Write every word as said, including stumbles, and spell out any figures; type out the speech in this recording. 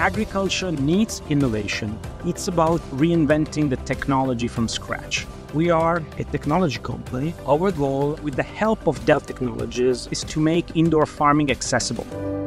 Agriculture needs innovation. It's about reinventing the technology from scratch. We are a technology company. Our goal, with the help of Dell Technologies, is to make indoor farming accessible.